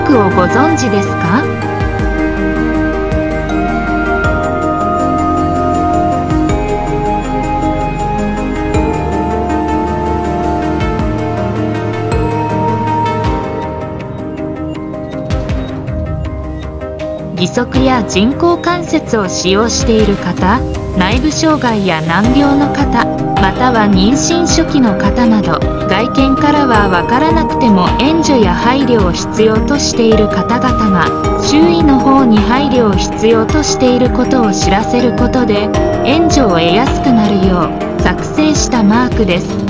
クをご存知ですか？義足や人工関節を使用している方、内部障害や難病の方、または妊娠初期の方など、外見からは分からなくても援助や配慮を必要としている方々が、周囲の方に配慮を必要としていることを知らせることで、援助を得やすくなるよう作成したマークです。